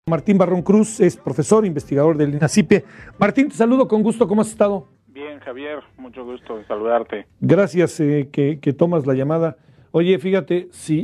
Martín Barrón Cruz es profesor, investigador del INACIPE. Martín, te saludo con gusto, ¿cómo has estado? Bien, Javier, mucho gusto de saludarte. Gracias que tomas la llamada. Oye, fíjate,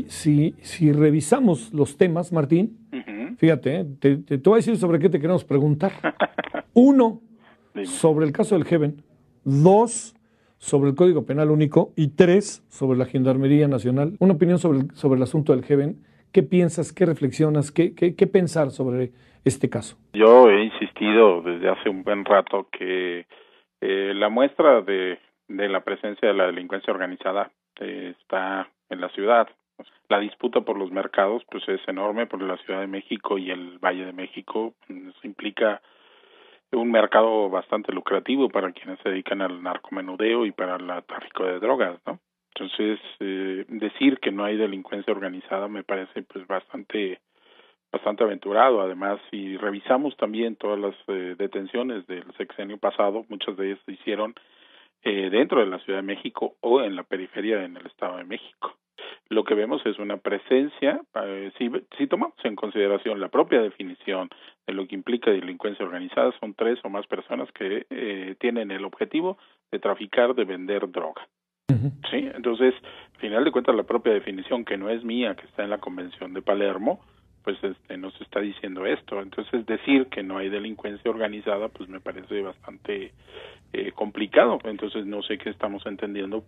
si revisamos los temas, Martín, fíjate, te voy a decir sobre qué te queremos preguntar. Uno, sobre el caso del Geven. Dos, sobre el Código Penal Único. Y tres, sobre la Gendarmería Nacional. Una opinión sobre el asunto del Geven. ¿Qué piensas, qué reflexionas, qué pensar sobre este caso? Yo he insistido desde hace un buen rato que la muestra de la presencia de la delincuencia organizada está en la ciudad. La disputa por los mercados pues es enorme por la Ciudad de México y el Valle de México. Eso implica un mercado bastante lucrativo para quienes se dedican al narcomenudeo y para el tráfico de drogas, ¿no? Entonces, decir que no hay delincuencia organizada me parece pues bastante aventurado. Además, si revisamos también todas las detenciones del sexenio pasado, muchas de ellas se hicieron dentro de la Ciudad de México o en la periferia en el Estado de México. Lo que vemos es una presencia, si tomamos en consideración la propia definición de lo que implica delincuencia organizada, son 3 o más personas que tienen el objetivo de traficar, de vender droga. Sí, entonces, al final de cuentas, la propia definición, que no es mía, que está en la Convención de Palermo, pues nos está diciendo esto. Entonces, decir que no hay delincuencia organizada, pues me parece bastante complicado. Entonces, no sé qué estamos entendiendo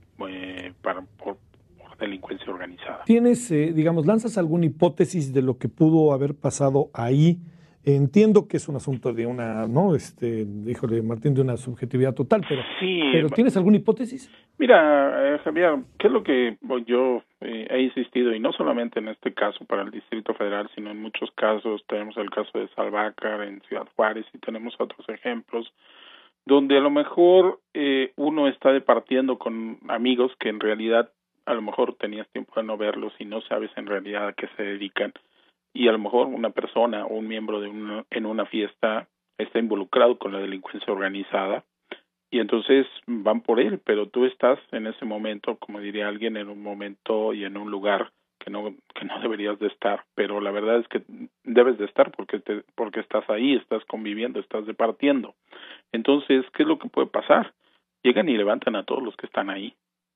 por delincuencia organizada. ¿Tienes, lanzas alguna hipótesis de lo que pudo haber pasado ahí? Entiendo que es un asunto de una, ¿no? Híjole, Martín, de una subjetividad total, pero ¿tienes alguna hipótesis? Mira, Javier, ¿qué es lo que yo he insistido? Y no solamente en este caso para el Distrito Federal, sino en muchos casos. Tenemos el caso de Salvácar en Ciudad Juárez y tenemos otros ejemplos donde a lo mejor uno está departiendo con amigos que en realidad a lo mejor tenías tiempo de no verlos y no sabes en realidad a qué se dedican. Y a lo mejor una persona o un miembro en una fiesta está involucrado con la delincuencia organizada y entonces van por él, pero tú estás en ese momento, como diría alguien, en un momento y en un lugar que no deberías de estar, pero la verdad es que debes de estar porque estás ahí, estás conviviendo, estás departiendo. Entonces, ¿qué es lo que puede pasar? Llegan y levantan a todos los que están ahí.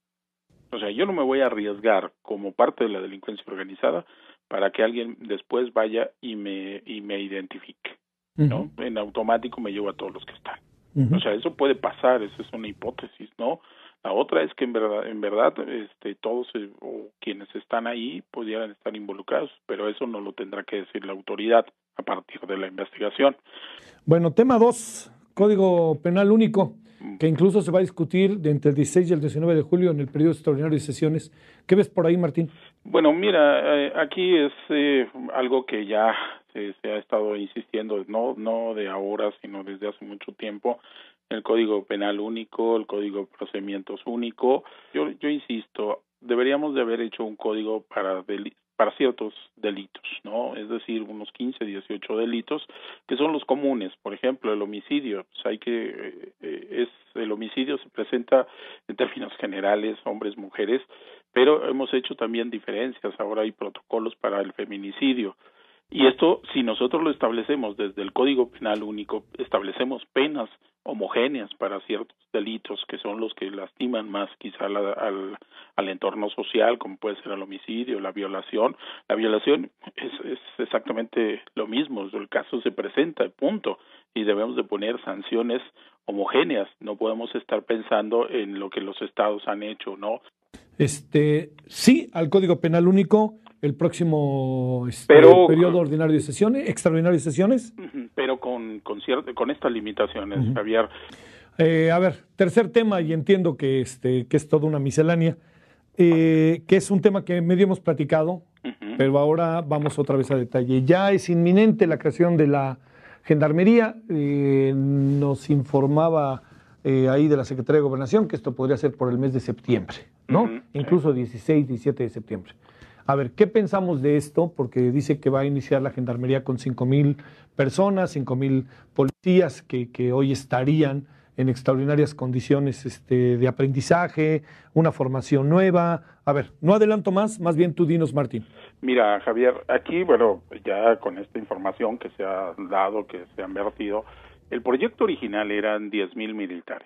O sea, yo no me voy a arriesgar como parte de la delincuencia organizada para que alguien después vaya y me identifique, ¿no? En automático me llevo a todos los que están. O sea, eso puede pasar, esa es una hipótesis, ¿no? La otra es que en verdad todos o quienes están ahí pudieran estar involucrados, pero eso no lo tendrá que decir la autoridad a partir de la investigación. Bueno, tema 2, Código Penal Único, que incluso se va a discutir entre el 16 y el 19 de julio en el periodo extraordinario de sesiones. ¿Qué ves por ahí, Martín? Bueno, mira, aquí es algo que ya se ha estado insistiendo, no de ahora, sino desde hace mucho tiempo, el Código Penal Único, el Código de Procedimientos Único. Yo insisto, deberíamos de haber hecho un código para ciertos delitos, ¿no? Es decir, unos 15, 18 delitos que son los comunes. Por ejemplo, el homicidio. Pues el homicidio se presenta en términos generales, hombres, mujeres, pero hemos hecho también diferencias. Ahora hay protocolos para el feminicidio. Y esto, si nosotros lo establecemos desde el Código Penal Único, establecemos penas homogéneas para ciertos delitos que son los que lastiman más quizá al entorno social, como puede ser el homicidio, la violación. La violación es exactamente lo mismo, el caso se presenta, punto, y debemos de poner sanciones homogéneas. No podemos estar pensando en lo que los estados han hecho, ¿no? Sí, al Código Penal Único el próximo periodo ordinario de sesiones, extraordinario de sesiones. Pero con estas limitaciones, Javier. A ver, tercer tema, y entiendo que es toda una miscelánea, que es un tema que medio hemos platicado, pero ahora vamos otra vez a detalle. Ya es inminente la creación de la Gendarmería, nos informaba ahí de la Secretaría de Gobernación que esto podría ser por el mes de septiembre, ¿no? Incluso 16, 17 de septiembre. A ver, ¿qué pensamos de esto? Porque dice que va a iniciar la Gendarmería con 5,000 personas, 5,000 policías que hoy estarían en extraordinarias condiciones de aprendizaje, una formación nueva. A ver, no adelanto más bien tú dinos, Martín. Mira, Javier, aquí, bueno, ya con esta información que se ha dado, que se han vertido, el proyecto original eran 10,000 militares.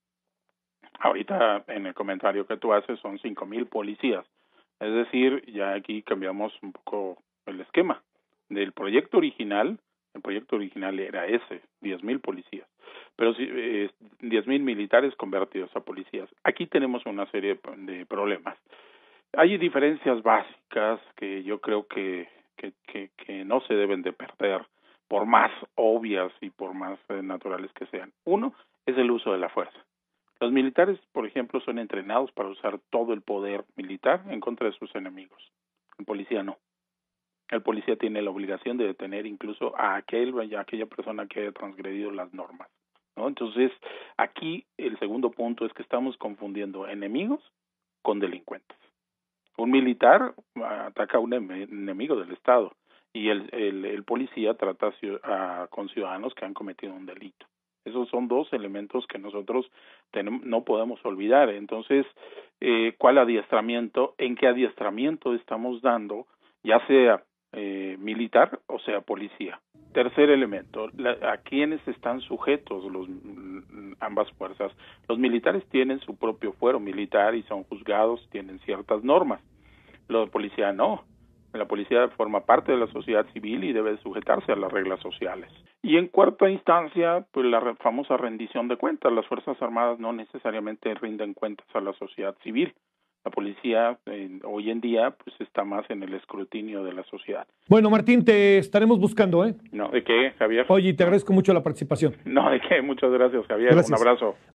Ahorita, en el comentario que tú haces, son 5,000 policías. Es decir, ya aquí cambiamos un poco el esquema. Del proyecto original, el proyecto original era ese, 10,000 policías. Pero 10,000 militares convertidos a policías. Aquí tenemos una serie de problemas. Hay diferencias básicas que yo creo que no se deben de perder, por más obvias y por más naturales que sean. Uno es el uso de la fuerza. Los militares, por ejemplo, son entrenados para usar todo el poder militar en contra de sus enemigos. El policía no. El policía tiene la obligación de detener incluso a aquella persona que haya transgredido las normas, ¿no? Entonces, aquí el segundo punto es que estamos confundiendo enemigos con delincuentes. Un militar ataca a un enemigo del Estado y el policía trata con ciudadanos que han cometido un delito. Esos son dos elementos que nosotros no podemos olvidar. Entonces, ¿cuál adiestramiento? ¿En qué adiestramiento estamos dando? Ya sea militar o sea policía. Tercer elemento, ¿a quiénes están sujetos ambas fuerzas? Los militares tienen su propio fuero militar y son juzgados, tienen ciertas normas. Los de policía no. La policía forma parte de la sociedad civil y debe sujetarse a las reglas sociales. Y en cuarta instancia, pues la famosa rendición de cuentas. Las Fuerzas Armadas no necesariamente rinden cuentas a la sociedad civil. La policía hoy en día pues está más en el escrutinio de la sociedad. Bueno, Martín, te estaremos buscando, ¿eh? No, ¿de qué, Javier? Oye, te agradezco mucho la participación. No, ¿de qué? Muchas gracias, Javier. Gracias. Un abrazo.